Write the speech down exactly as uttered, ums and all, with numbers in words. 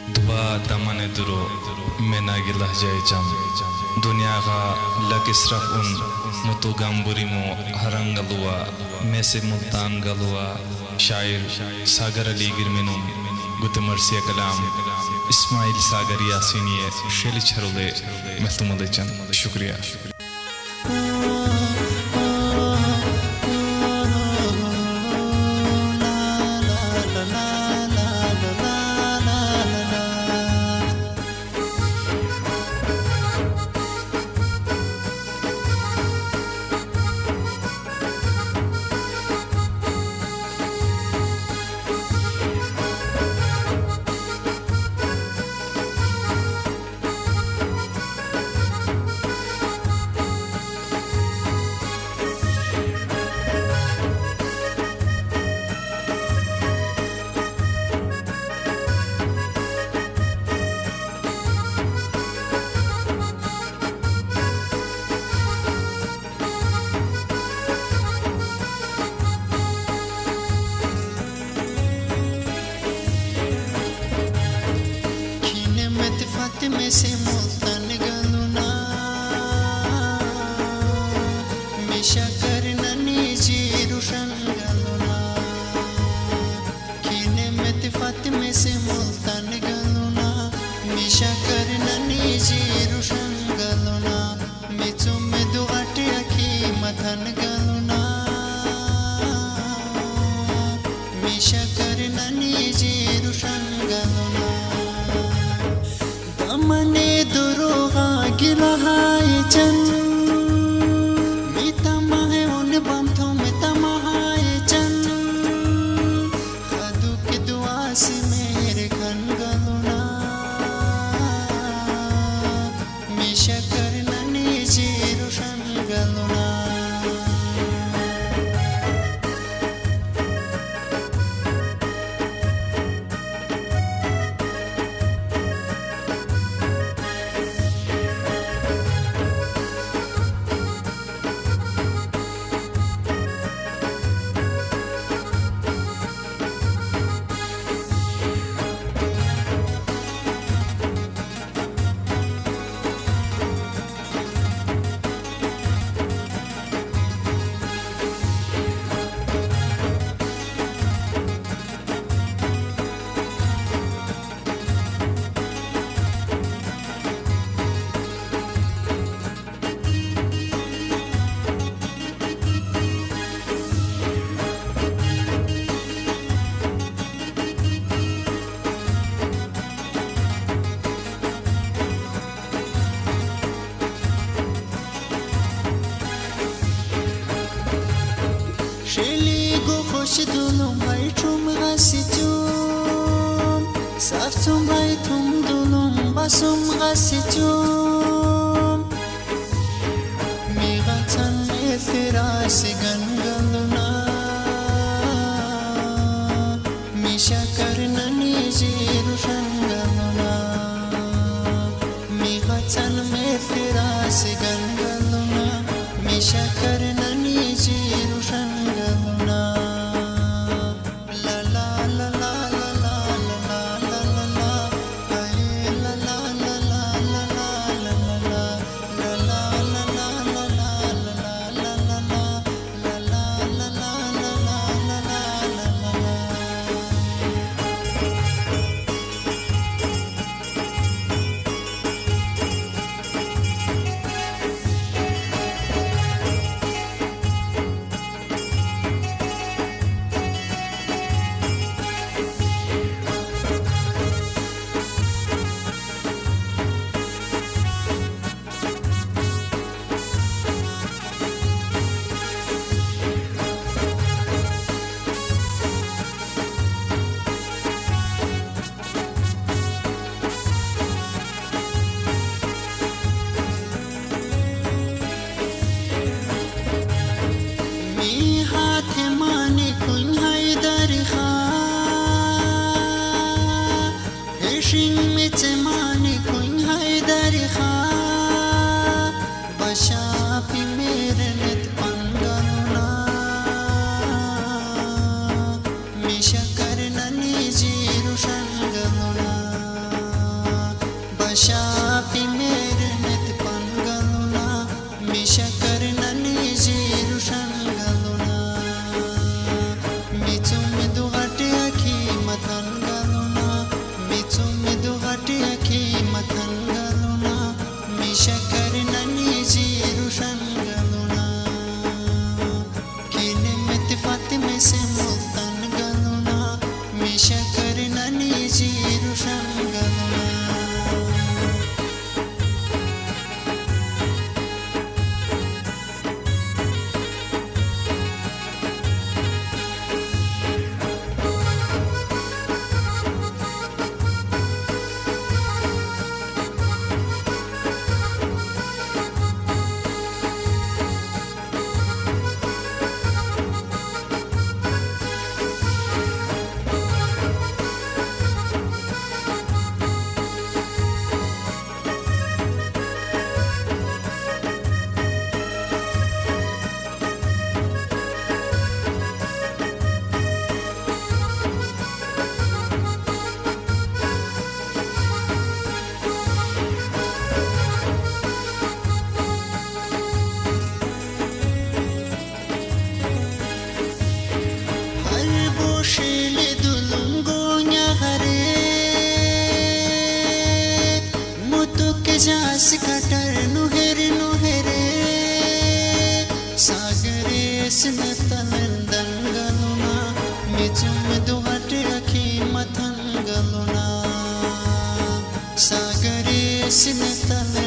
दुआ दमन दुरो मेना गिलह जाए जम दुनिया का लकिसरफ उन मुतु गंबुरी मो हरंगलुआ में से मुल्तान गलुआ शायर सागर अली गिरमिनुम गुतमरसिया कलाम इस्माइल सागर यासीनिये शेली छरुले महतुमले चंद शुक्रिया। में से मुल्तान गलुना मिशा करना निजी रुशन गलुना खीने में तिफात में से मुल्तान गलुना मिशा करना निजी रुशन गलुना मिचो में दो आटे अखी मथन गलुना मिशा करना निजी रुशन गलुना मने दुरोगा गिला हाय चन मिता माहे उन बम थो मिता महाय चन खादू के दुआ से मेरे खन गलुना मिशा करना निजी रुशन गलुना शेली गो खुश दुलुम भाई तुम गासी चुम साफ तुम भाई तुम दुलुम बसुम गासी चुम मेरा चन में तेरा से गंगलुना मिशा करना निजी रुशन गलुना मेरा चन में तेरा से गंगलुना मिशा करना निजी रुशन मिशा करना निजी रुशन गलुना Pashapi mernet pangaluna misha karnani jiru shangaluna mitum du hati akhi matan galuna mitum du hati akhi matan galuna misha karnani jiru shangaluna kine met fatime se multan galuna misha karnani jiru shangaluna jas katar nuher nuhere sagare sne talandan galuna michum duhat rakhi mathan galuna sagare sne